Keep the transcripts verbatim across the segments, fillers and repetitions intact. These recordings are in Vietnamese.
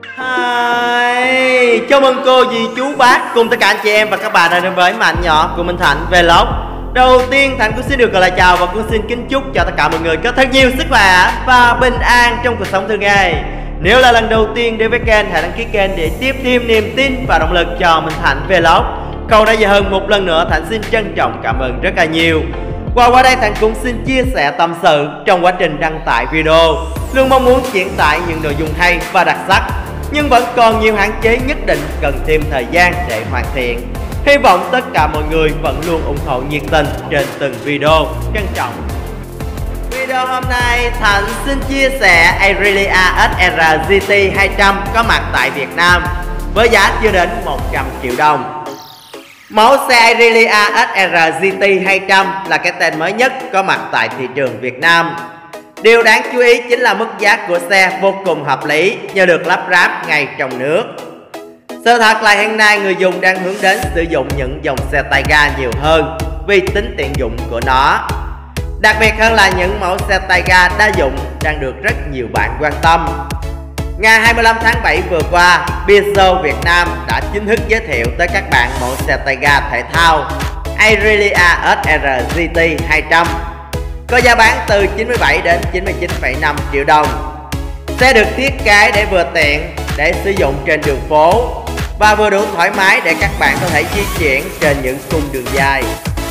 Hi, chào mừng cô, dì, chú, bác cùng tất cả anh chị em và các bạn đã đến với Mạnh Nhỏ của Minh Thạnh Vlog. Đầu tiên Thành cũng xin được gọi là chào và cũng xin kính chúc cho tất cả mọi người có thật nhiều sức khỏe và bình an trong cuộc sống thường ngày. Nếu là lần đầu tiên đến với kênh, hãy đăng ký kênh để tiếp thêm niềm tin và động lực cho Minh Thạnh Vlog. Còn đã giờ hơn một lần nữa, Thành xin trân trọng cảm ơn rất là nhiều. Qua qua đây Thành cũng xin chia sẻ tâm sự trong quá trình đăng tải video. Luôn mong muốn chuyển tải những nội dung hay và đặc sắc, nhưng vẫn còn nhiều hạn chế nhất định cần thêm thời gian để hoàn thiện. Hy vọng tất cả mọi người vẫn luôn ủng hộ nhiệt tình trên từng video. Trân trọng. Video hôm nay Thành xin chia sẻ Aprilia ét rờ giê tê hai trăm có mặt tại Việt Nam với giá chưa đến một trăm triệu đồng. Mẫu xe Aprilia ét rờ giê tê hai trăm là cái tên mới nhất có mặt tại thị trường Việt Nam. Điều đáng chú ý chính là mức giá của xe vô cùng hợp lý nhờ được lắp ráp ngay trong nước. Sự thật là hiện nay người dùng đang hướng đến sử dụng những dòng xe tay ga nhiều hơn vì tính tiện dụng của nó. Đặc biệt hơn là những mẫu xe tay ga đa dụng đang được rất nhiều bạn quan tâm. Ngày hai mươi lăm tháng bảy vừa qua, Peugeot Việt Nam đã chính thức giới thiệu tới các bạn mẫu xe tay ga thể thao Aprilia ét rờ giê tê hai trăm có giá bán từ chín mươi bảy đến chín mươi chín phẩy năm triệu đồng. Xe được thiết kế để vừa tiện để sử dụng trên đường phố và vừa đủ thoải mái để các bạn có thể di chuyển trên những cung đường dài.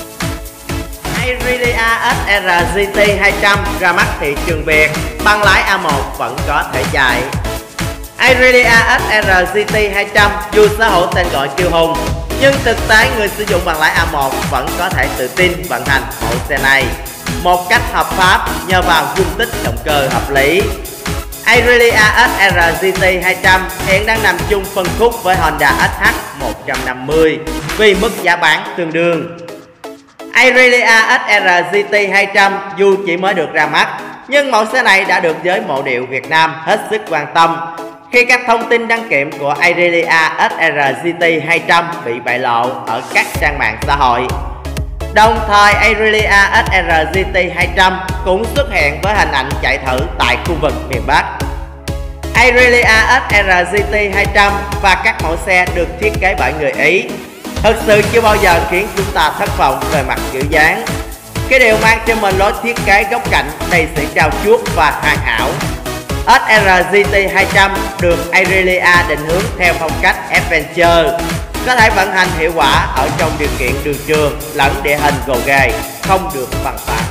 Aprilia ét rờ giê tê hai trăm ra mắt thị trường Việt bằng lái A một vẫn có thể chạy. Aprilia ét rờ giê tê hai trăm dù sở hữu tên gọi kiêu hùng, nhưng thực tế người sử dụng bằng lái A một vẫn có thể tự tin vận hành mẫu xe này một cách hợp pháp nhờ vào dung tích động cơ hợp lý. Aprilia ét rờ giê tê hai trăm hiện đang nằm chung phân khúc với Honda ét hát một trăm năm mươi vì mức giá bán tương đương. Aprilia ét rờ giê tê hai trăm dù chỉ mới được ra mắt, nhưng mẫu xe này đã được giới mộ điệu Việt Nam hết sức quan tâm khi các thông tin đăng kiểm của Aprilia ét rờ giê tê hai trăm bị bại lộ ở các trang mạng xã hội. Đồng thời Aprilia ét rờ giê tê hai trăm cũng xuất hiện với hình ảnh chạy thử tại khu vực miền Bắc. Aprilia ét rờ giê tê hai trăm và các mẫu xe được thiết kế bởi người Ý thực sự chưa bao giờ khiến chúng ta thất vọng về mặt kiểu dáng. Cái điều mang cho mình lối thiết kế góc cạnh đầy sự trao chuốt và hoàn hảo. ét rờ giê tê hai trăm được Aprilia định hướng theo phong cách Adventure, có thể vận hành hiệu quả ở trong điều kiện đường trường lẫn địa hình gồ ghề, không được bằng phẳng.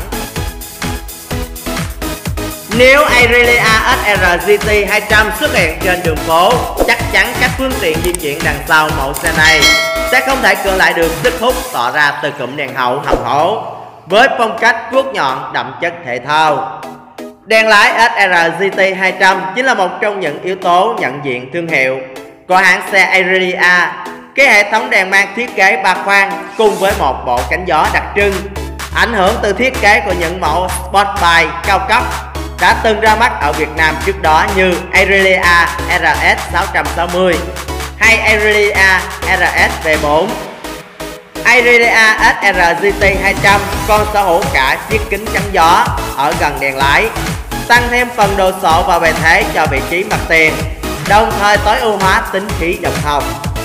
Nếu Aprilia ét rờ giê tê hai trăm xuất hiện trên đường phố, chắc chắn các phương tiện di chuyển đằng sau mẫu xe này sẽ không thể cưỡng lại được sức hút tỏ ra từ cụm đèn hậu hầm hố với phong cách vuốt nhọn đậm chất thể thao. Đèn lái ét rờ giê tê hai trăm chính là một trong những yếu tố nhận diện thương hiệu của hãng xe Aprilia. Cái hệ thống đèn mang thiết kế ba khoang cùng với một bộ cánh gió đặc trưng, ảnh hưởng từ thiết kế của những mẫu Sportback cao cấp đã từng ra mắt ở Việt Nam trước đó như Aprilia rờ ét sáu trăm sáu mươi hay Aprilia rờ ét vê bốn. Aprilia ét rờ giê tê hai trăm còn sở hữu cả chiếc kính chắn gió ở gần đèn lái, tăng thêm phần đồ sộ và bề thế cho vị trí mặt tiền, đồng thời tối ưu hóa tính khí độc hồng.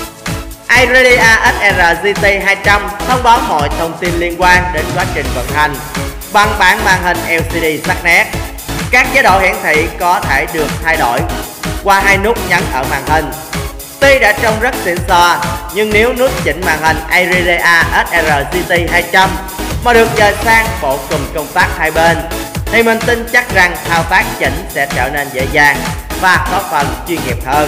Aprilia ét rờ giê tê hai trăm thông báo mọi thông tin liên quan đến quá trình vận hành bằng bảng màn hình lờ xê đê sắc nét. Các chế độ hiển thị có thể được thay đổi qua hai nút nhấn ở màn hình. Tuy đã trông rất xịn sò, nhưng nếu nút chỉnh màn hình Aprilia ét rờ giê tê hai trăm mà được dời sang bộ cùm công tắc hai bên, thì mình tin chắc rằng thao tác chỉnh sẽ trở nên dễ dàng và có phần chuyên nghiệp hơn.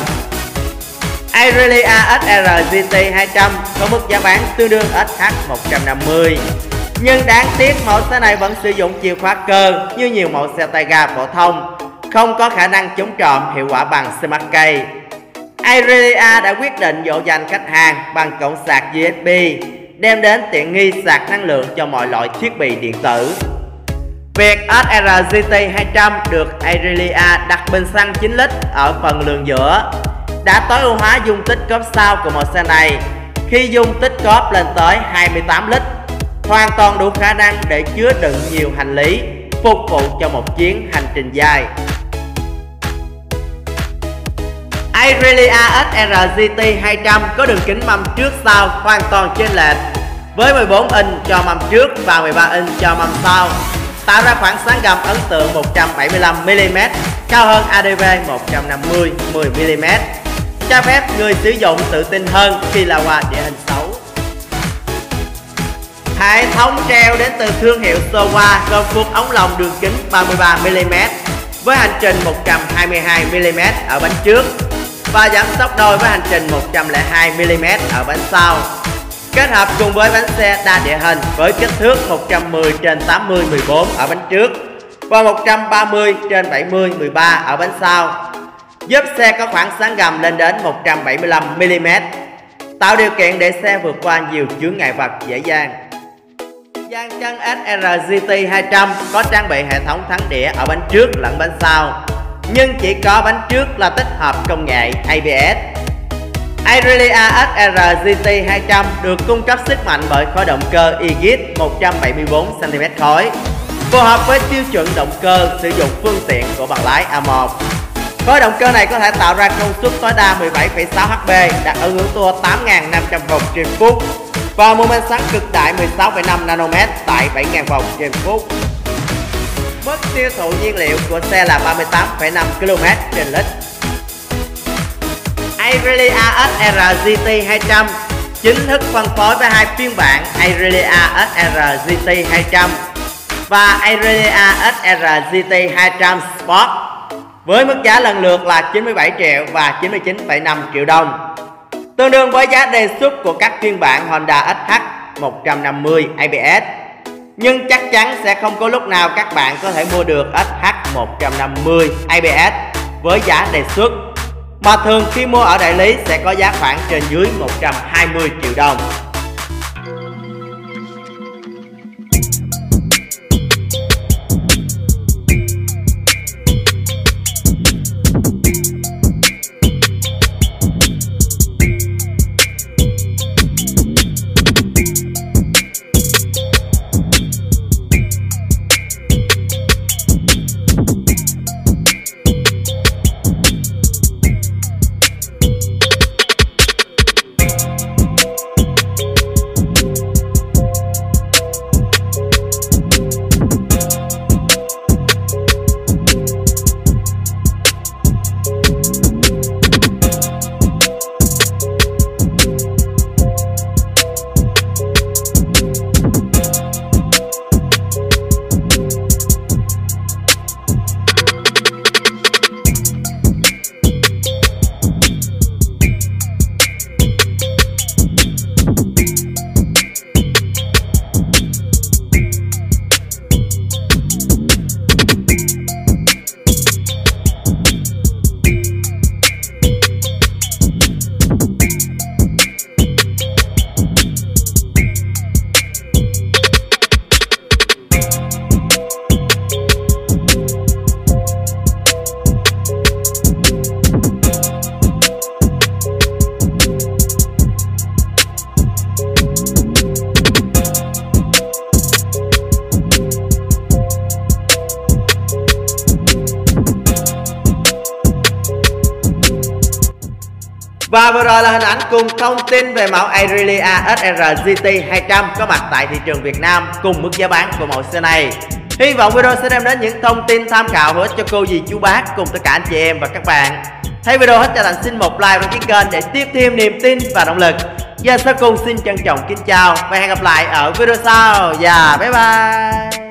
Aprilia ét rờ giê tê hai trăm có mức giá bán tương đương ét hát một trăm năm mươi, nhưng đáng tiếc mẫu xe này vẫn sử dụng chìa khóa cơ như nhiều mẫu xe tay ga phổ thông, không có khả năng chống trộm hiệu quả bằng Smart Key. Aprilia đã quyết định dỗ dành khách hàng bằng cổng sạc u ét bê, đem đến tiện nghi sạc năng lượng cho mọi loại thiết bị điện tử. Việc ét rờ giê tê hai trăm được Aprilia đặt bình xăng chín lít ở phần lường giữa đã tối ưu hóa dung tích cốp sau của mẫu xe này khi dung tích cốp lên tới hai mươi tám lít, hoàn toàn đủ khả năng để chứa đựng nhiều hành lý, phục vụ cho một chuyến hành trình dài. Aurelia ét rờ giê tê hai trăm có đường kính mâm trước sau hoàn toàn chênh lệch, với mười bốn inch cho mâm trước và mười ba inch cho mâm sau, tạo ra khoảng sáng gầm ấn tượng một trăm bảy mươi lăm mi li mét, cao hơn a đê vê một trăm năm mươi mười mi li mét, cho phép người sử dụng tự tin hơn khi lao qua địa hình xấu. Hệ thống treo đến từ thương hiệu Showa gồm cột ống lồng đường kính ba mươi ba mi li mét với hành trình một trăm hai mươi hai mi li mét ở bánh trước và giảm sóc đôi với hành trình một trăm lẻ hai mi li mét ở bánh sau, kết hợp cùng với bánh xe đa địa hình với kích thước một trăm mười trên tám mươi mười bốn ở bánh trước và một trăm ba mươi trên bảy mươi mười ba ở bánh sau, giúp xe có khoảng sáng gầm lên đến một trăm bảy mươi lăm mi li mét, tạo điều kiện để xe vượt qua nhiều chướng ngại vật dễ dàng. Dàn chân ét rờ giê tê hai trăm có trang bị hệ thống thắng đĩa ở bánh trước lẫn bánh sau, nhưng chỉ có bánh trước là tích hợp công nghệ a bê ét. Aurelia ét rờ giê tê hai trăm được cung cấp sức mạnh bởi khối động cơ e giê i tê một trăm bảy mươi bốn xăng ti mét khối, phù hợp với tiêu chuẩn động cơ sử dụng phương tiện của bằng lái a một. Khối động cơ này có thể tạo ra công suất tối đa mười bảy phẩy sáu héc pê, đạt ở ngưỡng tua tám nghìn năm trăm vòng trên phút và mô men xoắn cực đại mười sáu phẩy năm nanomet tại bảy nghìn vòng trên phút. Mức tiêu thụ nhiên liệu của xe là ba mươi tám phẩy năm ki lô mét trên lít. Aurelia ét rờ giê tê hai trăm chính thức phân phối với hai phiên bản Aurelia ét rờ giê tê hai trăm và Aurelia ét rờ giê tê hai trăm Sport với mức giá lần lượt là chín mươi bảy triệu và chín mươi chín phẩy năm triệu đồng, tương đương với giá đề xuất của các phiên bản Honda ét hát một trăm năm mươi a bê ét. Nhưng chắc chắn sẽ không có lúc nào các bạn có thể mua được ét hát một trăm năm mươi a bê ét với giá đề xuất, mà thường khi mua ở đại lý sẽ có giá khoảng trên dưới một trăm hai mươi triệu đồng. Và vừa rồi là hình ảnh cùng thông tin về mẫu Aurelia ét rờ giê tê hai trăm có mặt tại thị trường Việt Nam cùng mức giá bán của mẫu xe này. Hy vọng video sẽ đem đến những thông tin tham khảo hữu ích cho cô dì chú bác cùng tất cả anh chị em và các bạn. Thấy video hết cho Thành xin một like và đăng ký kênh để tiếp thêm niềm tin và động lực. Và sau cùng xin trân trọng kính chào và hẹn gặp lại ở video sau. Và bye bye.